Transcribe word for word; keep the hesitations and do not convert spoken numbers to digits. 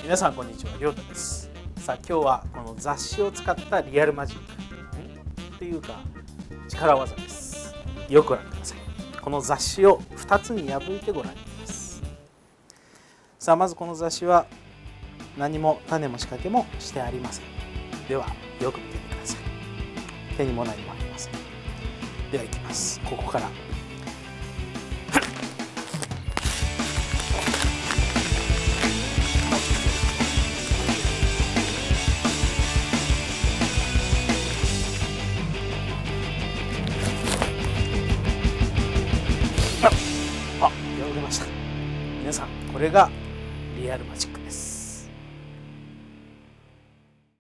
皆さんこんにちは、りょうたです。さあ今日はこの雑誌を使ったリアルマジックっていうか力技です。よくご覧ください。この雑誌をふたつに破いてご覧になります。さあまずこの雑誌は何も種も仕掛けもしてありません。ではよく見てみてください。手にも何もありません。ではいきます。ここからあ、破れました。皆さんこれがリアルマジック。